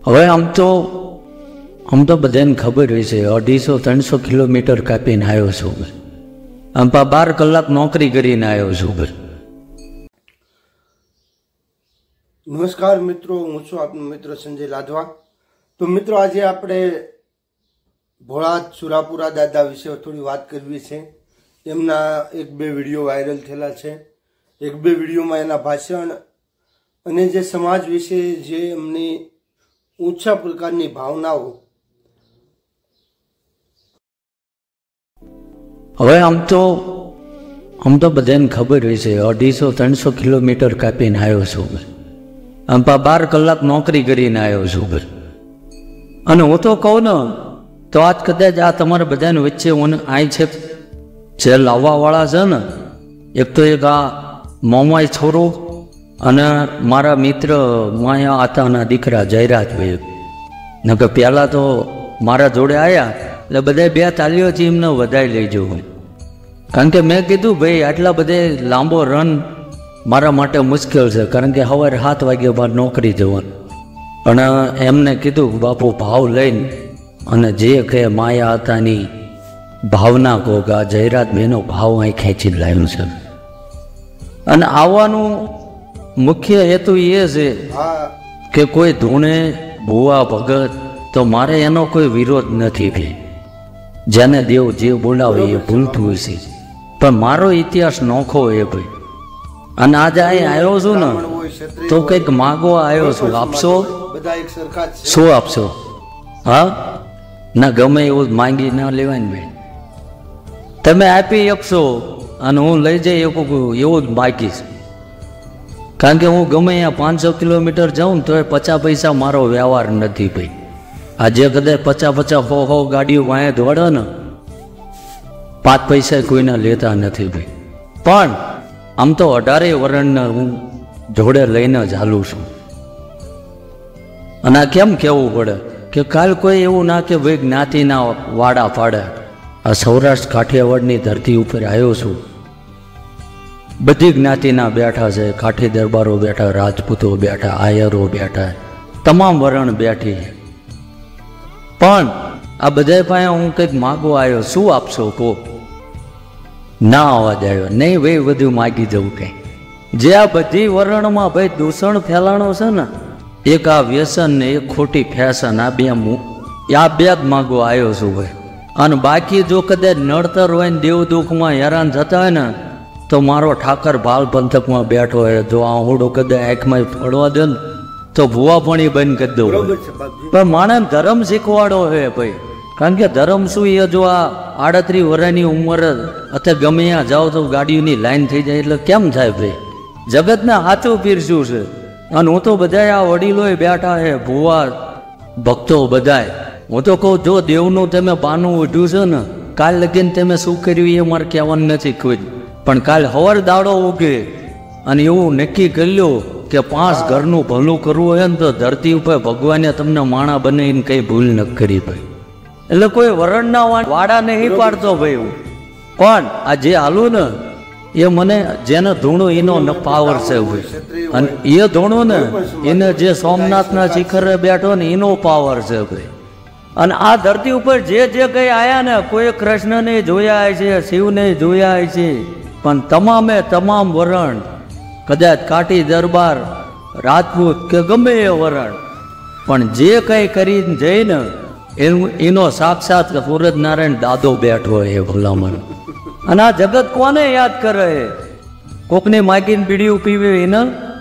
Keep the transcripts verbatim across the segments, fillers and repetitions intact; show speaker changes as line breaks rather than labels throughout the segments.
હવે આમ તો આમ તો બધાને ખબર હોય છે અઢીસો ત્રણસો કિલોમીટર કાપીને આવ્યો છું. આમ પા બાર કલાક નોકરી કરીને આવ્યો છું.
નમસ્કાર મિત્રો, હું છું આપનો મિત્ર સંજય લાધવા. તો મિત્રો, આજે આપણે ભોળા સુરાપુરા દાદા વિશે થોડી વાત કરવી છે. એમના એક બે વિડીયો વાયરલ થયેલા છે. એક બે વિડીયોમાં એના ભાષણ અને જે સમાજ વિશે જે એમની ઊંચા પ્રકારની ભાવનાઓ.
હવે આમ તો આમ તો બધાને ખબર હોય છે અઢીસો ત્રણસો કિલોમીટર કાપીને આવ્યો છું. આમ પા બાર કલાક નોકરી કરીને આવ્યો છું. અને હું તો કહું ને તો આજ કદાચ આ તમારા બધાની વચ્ચે હું અહીં છે જે લાવવાવાળા છે ને, એક તો એક આ મોમાઈ છોરો અને મારા મિત્ર માયા આતાના દીકરા જયરાજભાઈ. ને કે પહેલાં તો મારા જોડે આવ્યા એટલે બધા બે તાલીઓથી એમને વધાઈ લઈ જવું. કારણ કે મેં કીધું ભાઈ આટલા બધે લાંબો રન મારા માટે મુશ્કેલ છે, કારણ કે સવારે સાત વાગ્યા બાદ નોકરી જવાનું. પણ એમને કીધું બાપુ ભાવ લઈને અને જે કહે માયા હતાની ભાવના કહો કે આ જયરાજભાઈનો ભાવ અહીં ખેંચીને લાવ્યું છે. અને આવવાનું મુખ્ય હેતુ એ છે કે કોઈ ધૂણે ભુવા ભગત તો મારે એનો કોઈ વિરોધ નથી. ભાઈ જેને દેવ જે બોલાવે એ ભૂલતું હશે, પણ મારો ઇતિહાસ નોખો એ ભાઈ. અને આજે અહીં આવ્યો છું ને તો કંઈક માગવા આવ્યો છું. આપશો? શું આપશો? હા ના, ગમે એવું માંગી ના લેવાય ને ભાઈ. તમે આપી શકશો અને હું લઈ જઈ શકું એવું જ માગીશ. કારણ કે હું ગમે અહીંયા પાંચસો કિલોમીટર જાઉં તો એ પચાસ પૈસા મારો વ્યવહાર નથી ભાઈ. આ જે કદાચ પચાસ પચાસ હો હો ગાડીઓ વાંહે દોડે ને, પાંચ પૈસા કોઈના લેતા નથી ભાઈ. પણ આમ તો અઢારે વર્ણને હું જોડે લઈને જ હાલું છું. અને આ કેમ કહેવું પડે કે કાલ કોઈ એવું ના કે ભાઈ જ્ઞાતિના વાડા પાડે. આ સૌરાષ્ટ્ર કાઠિયાવાડની ધરતી ઉપર આવ્યો છું. બધી જ્ઞાતિના બેઠા છે, કાઠી દરબારો બેઠા, રાજપૂતો બેઠા, આયરો બેઠા, તમામ વરણ બેઠી. પણ આ બધા પાસે હું કંઈક માગવા આવ્યો. શું આપશો કહો? ના અવાજ આવ્યો. નહીં ભાઈ, બધું માગી જવું કંઈ. જે આ બધી વરણમાં ભાઈ દૂષણ ફેલાણો છે ને, એક આ વ્યસન ને એક ખોટી ફેશન, આ બે આ બે જ માગવા આવ્યો છું ભાઈ. અને બાકી જો કદાચ નડતર હોય ને દેવ દુઃખમાં હેરાન થતા હોય ને તો મારો ઠાકર ભાલ પંથકમાં બેઠો હોય. જો આ હોડો કદાચ આંખમાં પડવા દે ને તો ભૂવા પણ બંધ કરી દઉં. પણ માણસ ધર્મ શીખવાડો હે ભાઈ. કારણ કે ધર્મ શું, એ જો આ આડત્રીસ વર્ષની ઉંમર અત્યારે ગમે ત્યાં જાઓ તો ગાડીઓની લાઈન થઈ જાય એટલે કેમ થાય ભાઈ? જગતને સાચું પીરસ્યું છે. અને હું તો બધાય આ વડીલોએ બેઠા હે, ભૂવા ભક્તો બધાય. હું તો કહું જો દેવનું તમે પાનું ઉઠ્યું છે ને, કાલ લગીને તમે શું કર્યું એ મારે કહેવાનું નથી કોઈ. પણ કાલ હવાર દાડો ઉગે અને એવું નક્કી કરી લો કે પાંચ ઘરનું ભલું કરવું હોય ને તો ધરતી ઉપર ભગવાને તમને માણા બનાવીને કંઈ ભૂલ ન કરી ભાઈ. એટલે કોઈ વરણના વાડા નહીં પાડતો ભાઈ. પણ આ જે હાલું ને એ મને જેને ધૂણું એનો પાવર છે ભાઈ. અને એ ધૂણું ને એને જે સોમનાથના શિખરે બેઠો ને એનો પાવર છે ભાઈ. અને આ ધરતી ઉપર જે જે કંઈ આયા ને, કોઈ કૃષ્ણને જોયા છે, શિવને જોયા છે, પણ તમામે તમામ વરણ, કદાચ કાઠી દરબાર, રાજપૂત કે ગમે એ વરણ, પણ જે કંઈ કરીને જઈને એનું એનો સાક્ષાત સૂરજ નારાયણ દાદો બેઠો એ ભલામણ. અને આ જગત કોને યાદ કરે? કોકને માગીને બીડીયું પીવે એને?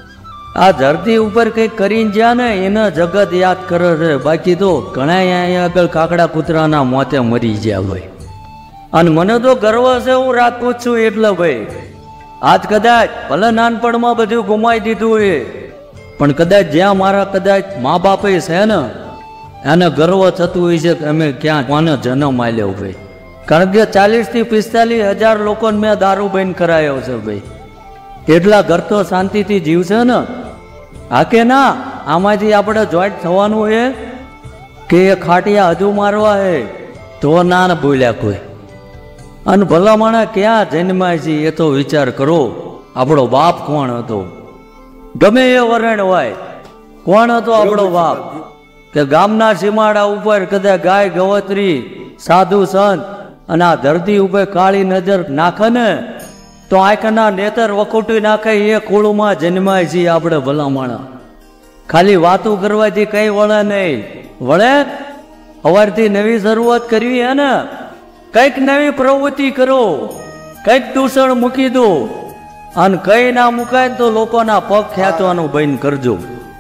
આ ધરતી ઉપર કંઈક કરીને જ્યાં ને એને જગત યાદ કરે છે. બાકી તો ઘણા અહીંયા આગળ કાકડા કૂતરાના મોતે મરી ગયા ભાઈ. અને મને તો ગર્વ છે, હું રાજપૂત છું એટલે ભાઈ. આજ કદાચ ભલે નાનપણમાં બધું ગુમાવી દીધું હોય, પણ કદાચ જ્યાં મારા કદાચ મા બાપે છે ને એને ગર્વ થતું હોય છે કે અમે ક્યાં કોને જન્મ આલ્યો ભાઈ. કારણ કે ચાલીસ થી પિસ્તાલીસ હજાર લોકોને મેં દારૂ બંધ કરાયો છે ભાઈ. એટલા ઘર તો શાંતિથી જીવશે ને. હા કે ના? આમાંથી આપણે જોઈન્ટ થવાનું છે કે એ ખાટિયા હજુ મારવા હે તો ના બોલ્યા કોઈ. અને ભલા માણસ ક્યાં જન્માય છે એ તો વિચાર કરો. આપણો બાપ કોણ હતો? ગમે એ વરણ હોય, કોણ હતો આપણો બાપ? કે ગામના સીમાડા ઉપર કદાચ ગાય ગવત્રી સાધુ સંત અને આ ધરતી ઉપર કાળી નજર નાખે ને તો આંખના નેતર વખોટી નાખે એ કુળમાં જન્માય છે આપણે ભલામણા. ખાલી વાતો કરવાથી કઈ વળે નહીં. વળે સવારથી નવી શરૂઆત કરવી હે ને, કંઈક નવી પ્રવૃત્તિ કરો, કંઈક દૂષણ મૂકી દો, અને કઈ ના મુકાય તો લોકોના પગ ખેંચવાનું બંધ કરજો.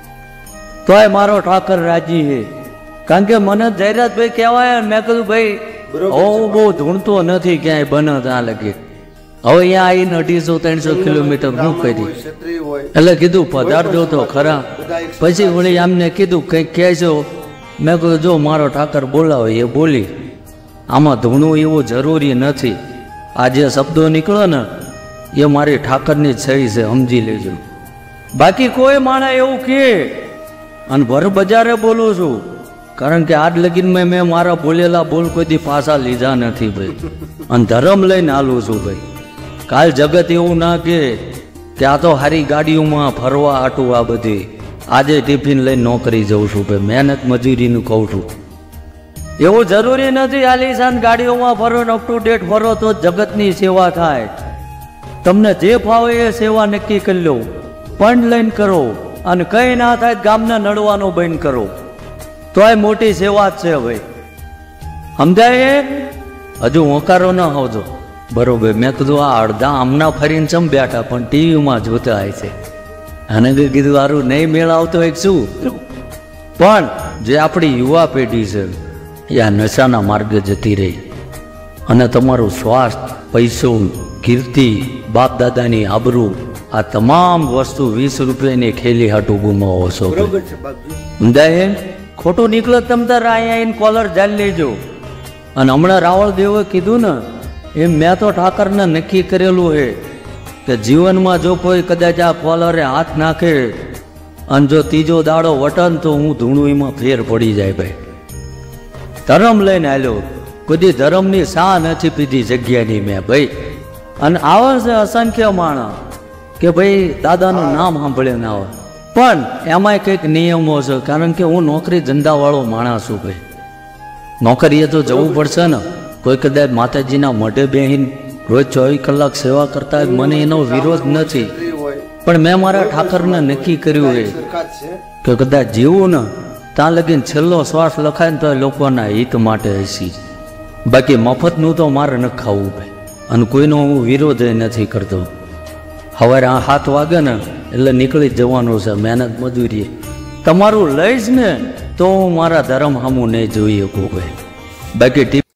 તોય મારો ઠાકર રાજી છે. કારણ કે મને જયરાજભાઈ કહેવાય, મેં કીધું ભાઈ હું બહુ ધૂણતો નથી ક્યાંય બને ત્યાં લગી. હવે અહીંયા આવીને અઢીસો ત્રણસો કિલોમીટર હું કરી એટલે કીધું પધારજો તો ખરા. પછી વળી આમને કીધું કંઈક કહેજો. મેં કીધું જો મારો ઠાકર બોલાવે એ બોલી, આમાં ધૂણું એવું જરૂરી નથી. આ જે શબ્દો નીકળો ને એ મારી ઠાકરની જ સહી છે, સમજી લેજો. બાકી કોઈ માણસ એવું કહે અને ભર બજારે બોલું છું, કારણ કે આજ લગીનમાં મેં મારા બોલેલા બોલ કોઈથી પાછા લીધા નથી ભાઈ, અને ધર્મ લઈને હાલું છું ભાઈ. કાલ જગત એવું ના કહે કે આ તો હારી ગાડીઓમાં ફરવા આટું આ બધી, આજે ટિફિન લઈને નોકરી જઉં છું ભાઈ, મહેનત મજૂરીનું કહું છું. એવું જરૂરી નથી આલીશાન ગાડીઓમાં ફરો ને અપ ટુ ડેટ ફરો તો જગતની સેવા થાય. તમને જે ફાવે એ સેવા નક્કી કરી લો, પણ લઈને કરો, અને કંઈ ના થાય ગામને નડવાનું બંધ કરો, તો એ મોટી સેવા જ છે ભાઈ. સમજાય? હજુ હોંકારો ન આવજો બરોબર. મેં કીધું આ અડધા આમના ફરીને ચમ બેઠા પણ ટીવીમાં જોતા હોય છે, અને કીધું સારું નહીં મેળ આવતો હોય શું. પણ જે આપણી યુવા પેઢી છે એ આ નશાના માર્ગે જતી રહી, અને તમારું સ્વાસ્થ્ય, પૈસો, કીર્તિ, બાપ દાદાની આબરૂ, આ તમામ વસ્તુ વીસ રૂપિયાની ખેલી હાટું ગુમાવો છો. સમજાય? ખોટું નીકળે તમ તાર અહીંયા આવીને કોલર જાળી લેજો. અને હમણાં રાવળ દેવે કીધું ને એમ મેં તો ઠાકરને નક્કી કરેલું છે કે જીવનમાં જો કોઈ કદાચ આ કોલરે હાથ નાખે અને જો ત્રીજો દાડો વટન તો હું ધૂણું એમાં ફેર પડી જાય ભાઈ. ધર્મ લઈને આવ્યો, કોઈ ધર્મની સા નથી પીધી જગ્યાની મેં ભાઈ. અને આવે છે અસંખ્ય માણસ કે ભાઈ દાદાનું નામ સાંભળે ને આવે, પણ એમાંય કંઈક નિયમો છે. કારણ કે હું નોકરી ધંધાવાળો માણસ છું ભાઈ, નોકરીએ તો જવું પડશે ને. કોઈ કદાચ માતાજીના મઢે બેહીને રોજ ચોવીસ કલાક સેવા કરતા હોય, મને એનો વિરોધ નથી, પણ મેં મારા ઠાકરને નક્કી કર્યું છે કે કદાચ જીવું ને ત્યાં લગીને છેલ્લો શ્વાસ લખાય ને તો લોકોના હિત માટે હસી. બાકી મફતનું તો મારે ન ખાવું ભાઈ, અને કોઈનો હું વિરોધ નથી કરતો. સવારે આ હાથ વાગે ને એટલે નીકળી જવાનું છે મહેનત મજૂરી. તમારું લઈશ ને તો હું મારા ધર્મ સામું નહીં જોઈ શકું ભાઈ. બાકી